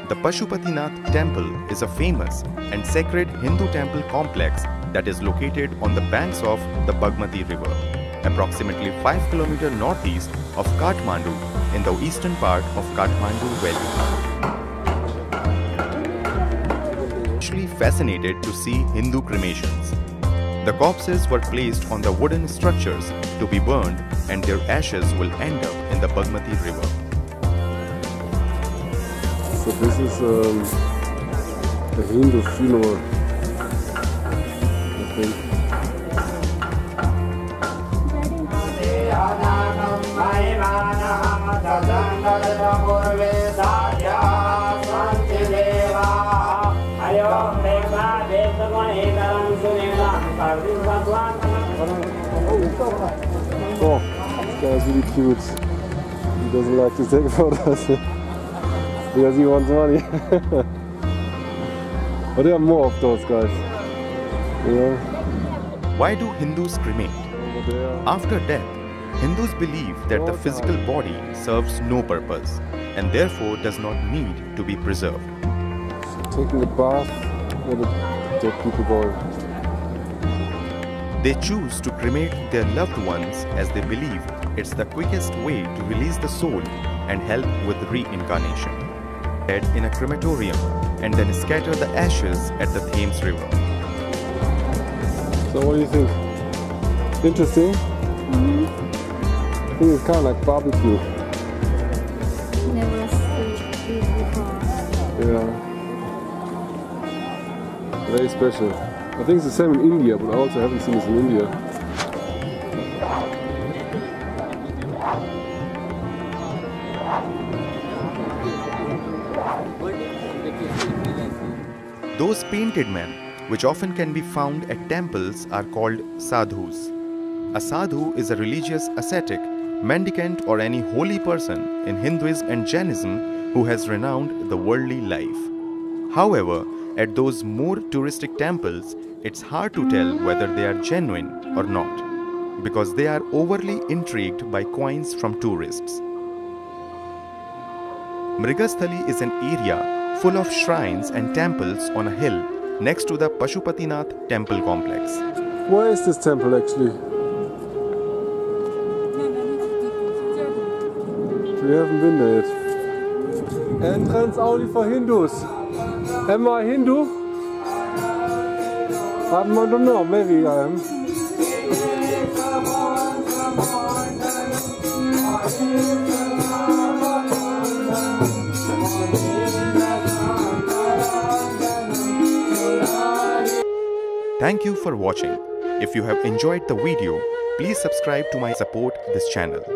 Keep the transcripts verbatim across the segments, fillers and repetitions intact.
The Pashupatinath temple is a famous and sacred Hindu temple complex that is located on the banks of the Bagmati river, approximately five kilometers northeast of Kathmandu in the eastern part of Kathmandu Valley. Actually fascinated to see Hindu cremations. The corpses were placed on the wooden structures to be burned, and their ashes will end up in the Bagmati river. So this is um, a Hindu funeral, I think. Oh, this guy is really cute. He doesn't like to take photos because he wants money. But there are more of those guys. You know? Why do Hindus cremate? After death, Hindus believe that the physical body serves no purpose and therefore does not need to be preserved. Taking a bath, where the dead people go. They choose to cremate their loved ones as they believe it's the quickest way to release the soul and help with reincarnation. Dead in a crematorium and then scatter the ashes at the Thames River. So what do you think? Interesting? Mm-hmm. I think it's kind of like barbecue. Never seen it before. Yeah. Very special. I think it's the same in India, but I also haven't seen this in India. Those painted men, which often can be found at temples, are called sadhus. A sadhu is a religious ascetic, mendicant or any holy person in Hinduism and Jainism who has renounced the worldly life. However, at those more touristic temples, it's hard to tell whether they are genuine or not, because they are overly intrigued by coins from tourists. Mrigasthali is an area full of shrines and temples on a hill next to the Pashupatinath temple complex. Where is this temple actually? We haven't been there yet. Entrance only for Hindus. Am I Hindu? I don't know, maybe I am. Thank you for watching. If you have enjoyed the video, please subscribe to my support this channel.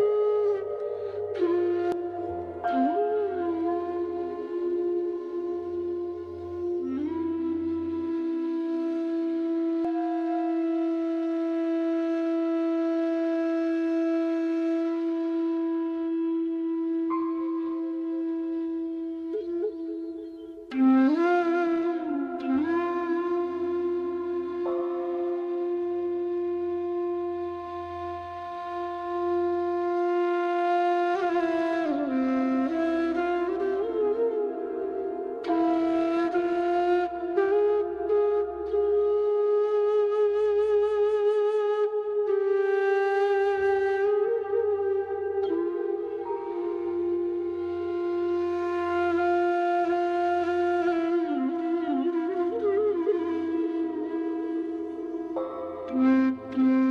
Mm-hmm.